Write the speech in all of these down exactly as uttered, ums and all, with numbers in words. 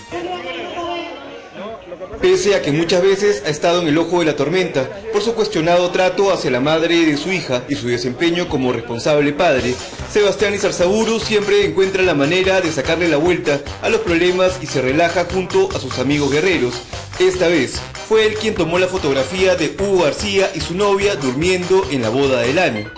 Pese a que muchas veces ha estado en el ojo de la tormenta por su cuestionado trato hacia la madre de su hija y su desempeño como responsable padre, Sebastián Izarzaburu siempre encuentra la manera de sacarle la vuelta a los problemas y se relaja junto a sus amigos guerreros. Esta vez fue él quien tomó la fotografía de Hugo García y su novia durmiendo en la boda del año.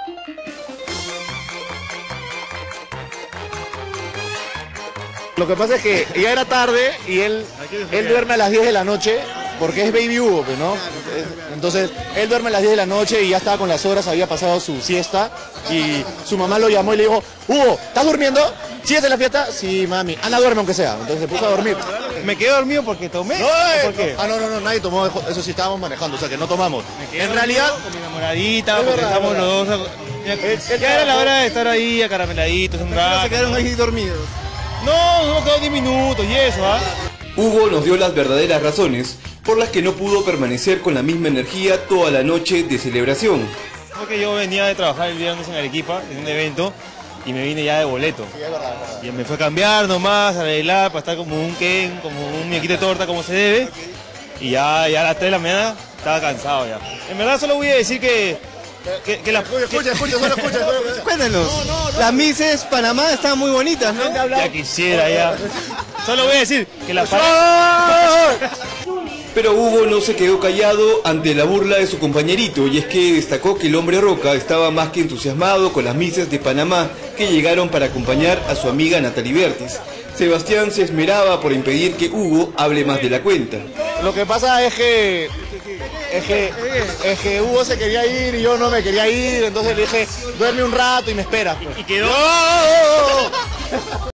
Lo que pasa es que ya era tarde y él, él duerme a las diez de la noche porque es Baby Hugo, pues, ¿no? Entonces, él duerme a las diez de la noche y ya estaba con las horas, había pasado su siesta y su mamá lo llamó y le dijo: Hugo, ¿estás durmiendo? ¿Sigues en la fiesta? Sí, mami. Ana duerme aunque sea. Entonces se puso a dormir. Me quedé dormido porque tomé. No, ¿O ¿Por qué? Ah, no, no, no, nadie tomó, eso sí estábamos manejando, o sea que no tomamos. En realidad, con mi enamoradita, porque verdad, estamos los dos. Ya, ya era la hora de estar ahí acarameladitos un rato. Se quedaron ahí dormidos. No, nos hemos quedado diez minutos y eso, ¿ah? Hugo nos dio las verdaderas razones por las que no pudo permanecer con la misma energía toda la noche de celebración. Porque yo venía de trabajar el viernes en Arequipa, en un evento, y me vine ya de boleto. Sí, es verdad, es verdad. Y me fue a cambiar nomás, a arreglar, para estar como un Ken, como un muñequito de torta, como se debe. Y ya, ya a las tres de la mañana estaba cansado ya. En verdad solo voy a decir que... Que, que la, Escucha, escucha, escucha, solo escucha, solo escucha. Cuéntanos. No, no, no. Las Misses Panamá están muy bonitas, ¿no? Ya quisiera ya. Solo voy a decir que la Pero Hugo no se quedó callado ante la burla de su compañerito, y es que destacó que el hombre roca estaba más que entusiasmado con las Misses de Panamá que llegaron para acompañar a su amiga Natalie Bertis. Sebastián se esmeraba por impedir que Hugo hable más de la cuenta. Lo que pasa es que, es que, es que Hugo se quería ir y yo no me quería ir, entonces le dije: duerme un rato y me esperas. Pues. Y quedó...